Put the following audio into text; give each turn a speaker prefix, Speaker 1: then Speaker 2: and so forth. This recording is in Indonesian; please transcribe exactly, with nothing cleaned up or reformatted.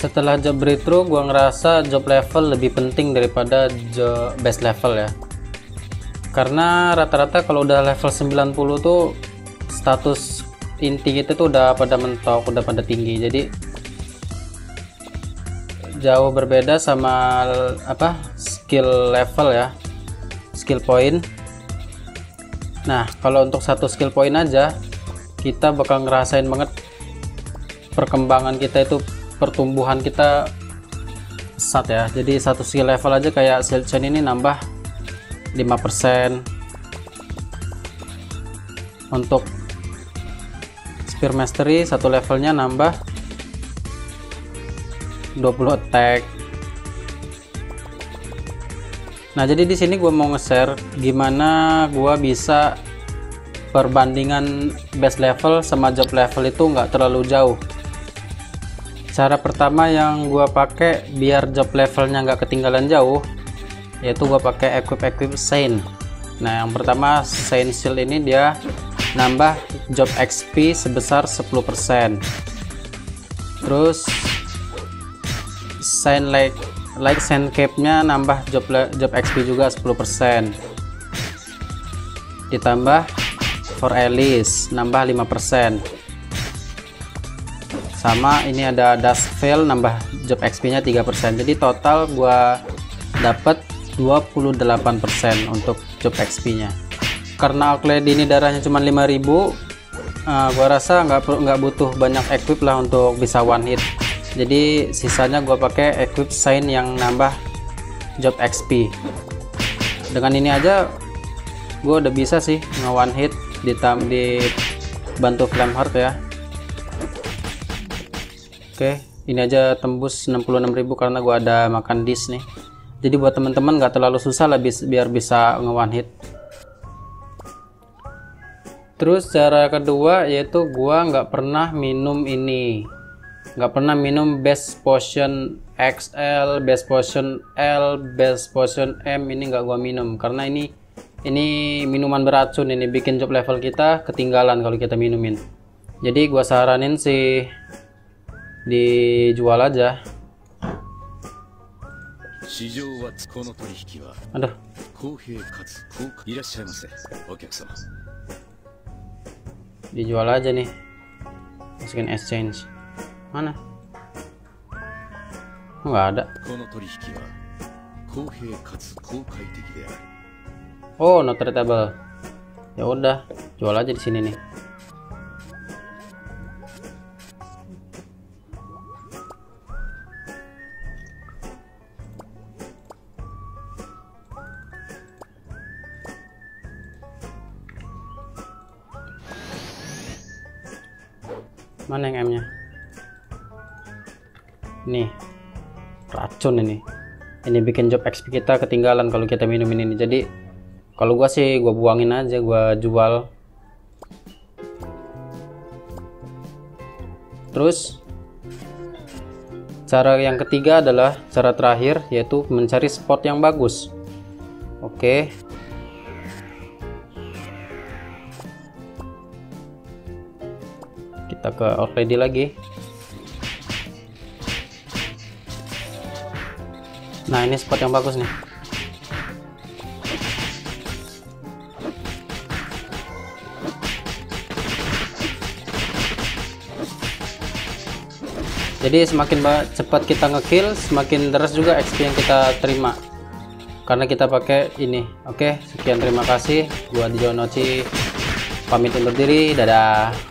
Speaker 1: Setelah job breakthrough, gua ngerasa job level lebih penting daripada job base level ya. Karena rata-rata kalau udah level sembilan puluh tuh status inti kita tuh udah pada mentok, udah pada tinggi. Jadi jauh berbeda sama apa skill level ya, skill point. Nah, kalau untuk satu skill point aja kita bakal ngerasain banget perkembangan kita itu, pertumbuhan kita pesat ya. Jadi satu skill level aja kayak shield chain ini nambah lima persen, untuk spear mastery satu levelnya nambah dua puluh attack. Nah, jadi di sini gue mau nge-share gimana gue bisa perbandingan base level sama job level itu nggak terlalu jauh. Cara pertama yang gue pakai biar job levelnya nggak ketinggalan jauh, yaitu gue pakai equip equip Saint. Nah, yang pertama Saint Shield ini dia nambah job X P sebesar sepuluh persen. Terus Saint like like Saint Cape nya nambah job job X P juga sepuluh persen. Ditambah for Alice nambah lima persen. Sama ini ada Dust Veil nambah job X P nya tiga persen. Jadi total gua dapat dua puluh delapan persen untuk job X P nya. Karena Orc Lady ini darahnya cuma lima ribu, uh, gua rasa nggak nggak butuh banyak equip lah untuk bisa one hit. Jadi sisanya gua pakai equip Saint yang nambah job X P. Dengan ini aja gua udah bisa sih nge one hit ditam di bantu Flame Heart ya. Oke, ini aja tembus enam puluh enam ribu karena gua ada makan dish nih. Jadi buat teman-teman nggak terlalu susah lah biar bisa nge one hit. Terus cara kedua yaitu gua nggak pernah minum ini, nggak pernah minum base potion X L, base potion L, base potion M. Ini nggak gua minum karena ini ini minuman beracun, ini bikin job level kita ketinggalan kalau kita minumin. Jadi gua saranin sih dijual aja. Aduh, dijual aja nih, masukin exchange. Mana? Nggak ada. Oh, not tradable. Ya udah, jual aja di sini nih. Mana yang M nya? Nih, racun ini. Ini bikin job X P kita ketinggalan kalau kita minumin ini. Jadi kalau gua sih gua buangin aja, gua jual. Terus cara yang ketiga adalah cara terakhir, yaitu mencari spot yang bagus. Oke. Kita ke Orc Lady lagi. Nah, ini spot yang bagus nih. Jadi semakin cepat kita ngekill, semakin deras juga X P yang kita terima karena kita pakai ini. Oke, sekian, terima kasih. Gua Dijonoci pamit undur diri. Dadah.